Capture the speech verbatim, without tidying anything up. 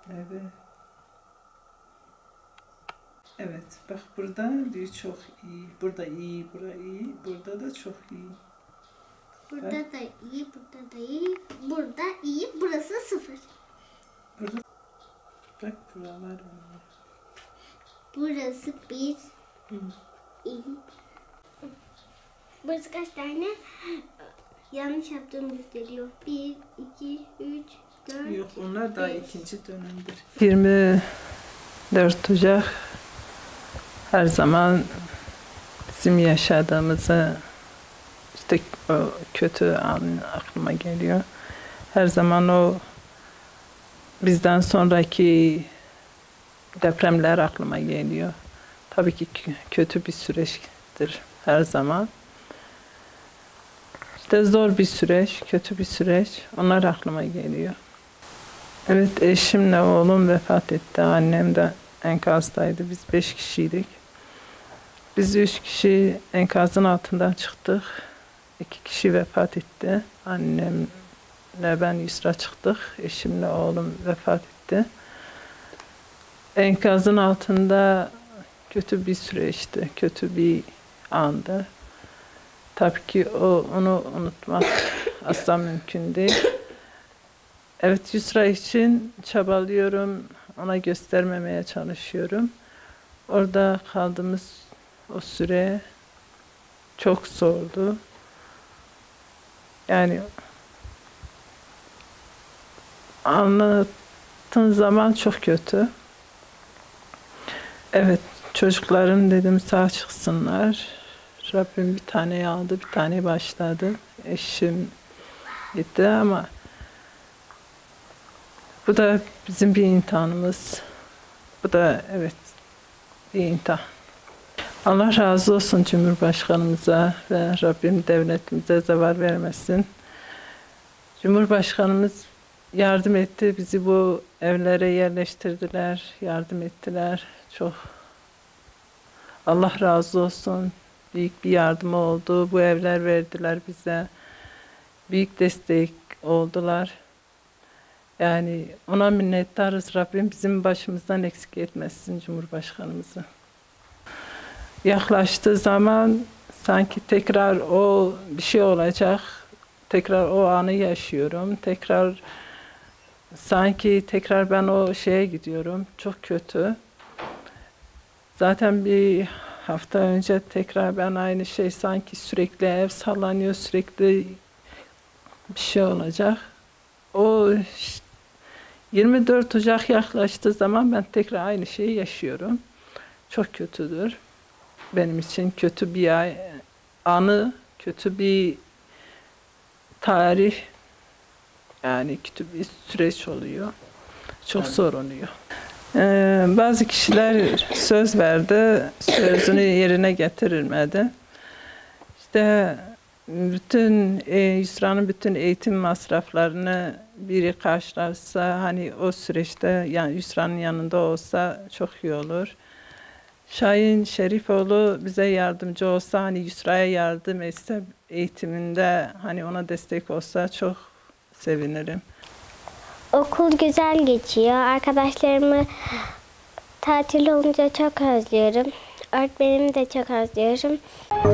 Evet. Evet. Bak burada diyor çok iyi. Burada iyi, burada iyi. Burada da çok iyi. Burada da iyi, burada da iyi. Burada iyi, burası sıfır. Burada bak buralar var. Burası bir. Hı. İyi. Burası kaç tane? Yanlış yaptığımı gösteriyor. Bir, iki, üç, dört. Yok onlar daha beş. ikinci dönemdir. yirmi dört Ocak her zaman bizim yaşadığımızı işte o kötü an aklıma geliyor. Her zaman o bizden sonraki depremler aklıma geliyor. Tabii ki kötü bir süreçtir her zaman. İşte zor bir süreç, kötü bir süreç. Onlar aklıma geliyor. Evet, eşimle oğlum vefat etti. Annem de enkazdaydı. Biz beş kişiydik. Biz üç kişi enkazın altından çıktık. İki kişi vefat etti. Annemle ben Yusra çıktık. Eşimle oğlum vefat etti. Enkazın altında kötü bir süreçti. Kötü bir andı. Tabii ki o, onu unutmak asla mümkün değil. Evet, Yusra için çabalıyorum. Ona göstermemeye çalışıyorum. Orada kaldığımız o süre çok zordu. Yani anlattığın zaman çok kötü. Evet, çocukların dedim sağ çıksınlar. Rabbim bir tane aldı, bir tane başladı. Eşim gitti ama bu da bizim bir imtihanımız. Bu da evet bir imtihan. Allah razı olsun Cumhurbaşkanımıza ve Rabbim devletimize zeval vermesin. Cumhurbaşkanımız yardım etti, bizi bu evlere yerleştirdiler, yardım ettiler. Çok Allah razı olsun. Büyük bir yardım oldu. Bu evler verdiler bize. Büyük destek oldular. Yani ona minnettarız. Rabbim bizim başımızdan eksik etmesin Cumhurbaşkanımızı. Yaklaştığı zaman sanki tekrar o bir şey olacak. Tekrar o anı yaşıyorum. Tekrar sanki tekrar ben o şeye gidiyorum. Çok kötü. Zaten bir hafta önce tekrar ben aynı şey sanki sürekli ev sallanıyor, sürekli bir şey olacak. O yirmi dört Ocak yaklaştığı zaman ben tekrar aynı şeyi yaşıyorum. Çok kötüdür. Benim için kötü bir ay, anı, kötü bir tarih, yani kötü bir süreç oluyor. Çok zor oluyor. Ee, bazı kişiler söz verdi, sözünü yerine getirilmedi. İşte bütün e, Yusra'nın bütün eğitim masraflarını biri karşılarsa, hani o süreçte yani Yusra'nın yanında olsa çok iyi olur. Şahin Şerifoğlu bize yardımcı olsa, hani Yusra'ya yardım etse eğitiminde, hani ona destek olsa çok sevinirim. Okul güzel geçiyor. Arkadaşlarımı tatil olunca çok özlüyorum. Öğretmenimi de çok özlüyorum.